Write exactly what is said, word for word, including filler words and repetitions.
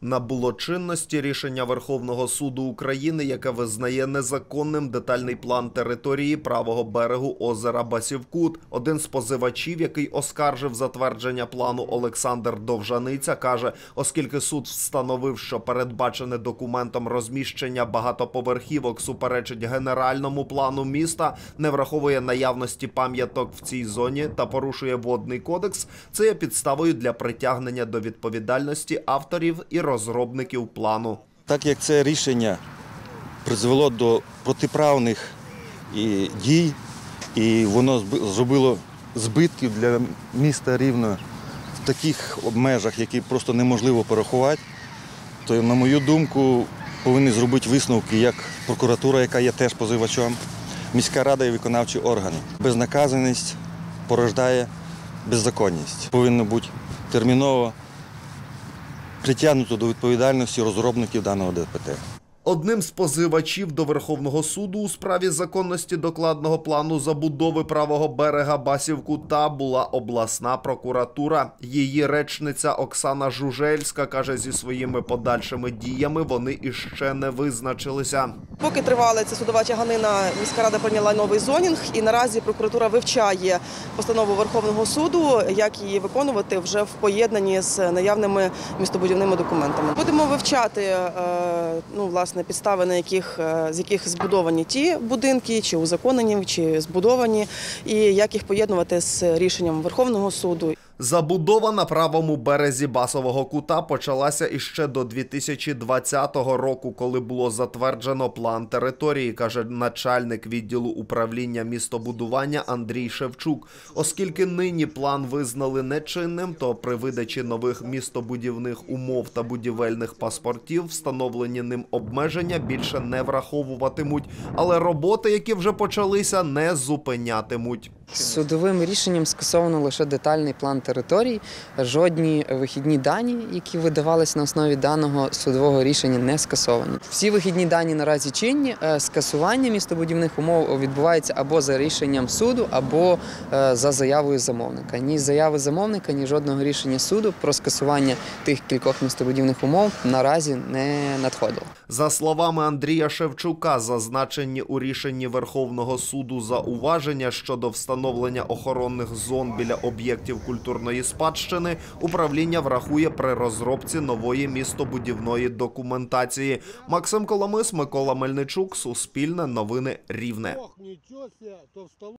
Набуло чинності рішення Верховного суду України, яке визнає незаконним детальний план території правого берегу озера Басівкут. Один з позивачів, який оскаржив затвердження плану, Олександр Довжаниця, каже, оскільки суд встановив, що передбачене документом розміщення багатоповерхівок суперечить генеральному плану міста, не враховує наявності пам'яток в цій зоні та порушує водний кодекс, це є підставою для притягнення до відповідальності авторів і розробників плану. Так як це рішення призвело до протиправних дій, і воно зробило збитків для міста Рівне в таких межах, які просто неможливо порахувати, то, на мою думку, повинні зробити висновки як прокуратура, яка є теж позивачом, міська рада і виконавчі органи. Безнаказаність порождає беззаконність. Повинно бути терміново притягнуто до відповідальності розробників даного ДПТ. Одним з позивачів до Верховного суду у справі законності докладного плану забудови правого берега Басівкута була обласна прокуратура. Її речниця Оксана Жужельська каже, зі своїми подальшими діями вони іще не визначилися. Поки тривала ця судова тяганина, міська рада прийняла новий зонінг, і наразі прокуратура вивчає постанову Верховного суду, як її виконувати вже в поєднанні з наявними містобудівними документами. Будемо вивчати, ну, власне, підстави, на яких, з яких збудовані ті будинки, чи узаконені, чи збудовані, і як їх поєднувати з рішенням Верховного суду. Забудова на правому березі Басового кута почалася іще до дві тисячі двадцятого року, коли було затверджено план території, каже начальник відділу управління містобудування Андрій Шевчук. Оскільки нині план визнали нечинним, то при видачі нових містобудівних умов та будівельних паспортів встановлені ним обмеження більше не враховуватимуть, але роботи, які вже почалися, не зупинятимуть. Судовим рішенням скасовано лише детальний план територій. Жодні вихідні дані, які видавалися на основі даного судового рішення, не скасовані. Всі вихідні дані наразі чинні. Скасування містобудівних умов відбувається або за рішенням суду, або за заявою замовника. Ні заяви замовника, ні жодного рішення суду про скасування тих кількох містобудівних умов наразі не надходило. За словами Андрія Шевчука, зазначені у рішенні Верховного суду зауваження щодо встановлення охоронних зон біля об'єктів культурної спадщини управління врахує при розробці нової містобудівної документації. Максим Коломис, Микола Мельничук, Суспільне новини Рівне.